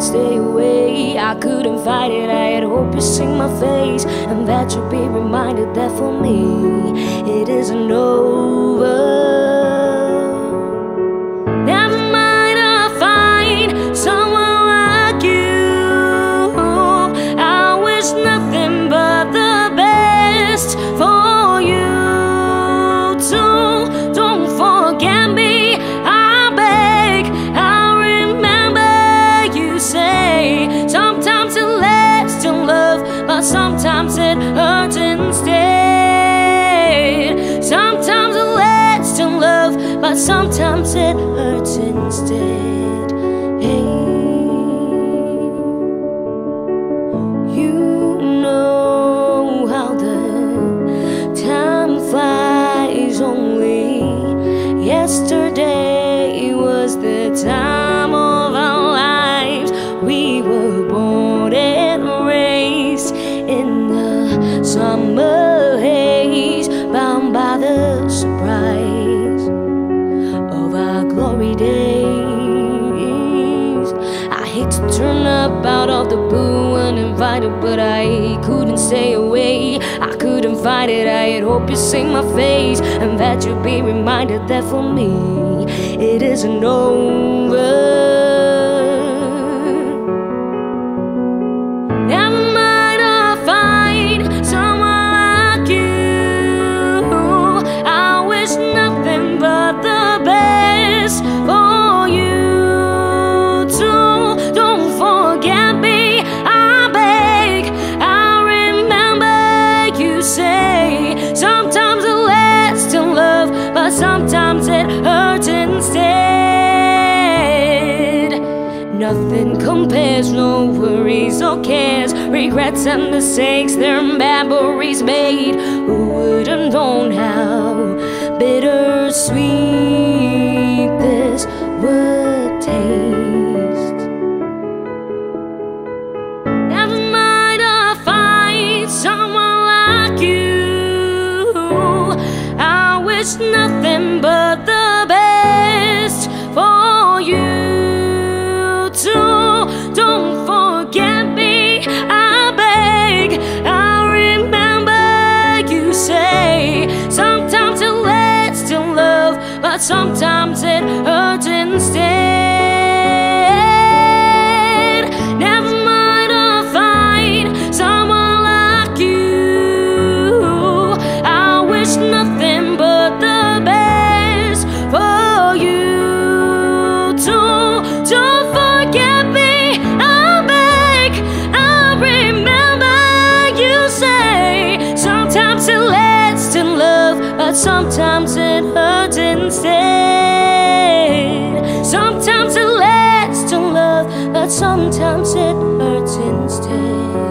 stay away. I couldn't fight it, I had hope you see my face, and that you'll be reminded that for me it isn't over. Never mind, I'll find someone like you. I wish nothing but the best for you too. Don't forget me, I beg. I remember you say sometimes it lasts in love, but sometimes it hurts instead. Sometimes it lasts in love, but sometimes it hurts instead. Hey, you know how the time flies. Only yesterday was the time of our lives. We were born and raised in the summer haze, bound by the surprise of our glory days. I hate to turn up out of the blue uninvited, but I couldn't stay away. I couldn't fight it, I had hope you see my face, and that you'd be reminded that for me it isn't over. Never mind, I'll find someone like you. I wish nothing but the best for you too. Don't forget me, I beg. I remember you say sometimes it lasts in love, but sometimes it hurts instead. Nothing compares, no worries or cares, regrets and mistakes, their memories made. Who would have known how bittersweet this would taste? Never mind, I'll find someone like you. I wish nothing but the best for you too. Don't forget me, I beg. I remember you say sometimes it lasts in love, but sometimes it hurts instead. Never mind, I'll find someone like you. I wish nothing but the best for you too. Don't forget me, I beg. I remember you say sometimes it lasts in love, but sometimes it hurts instead. Sometimes it lasts in love, but sometimes it hurts instead.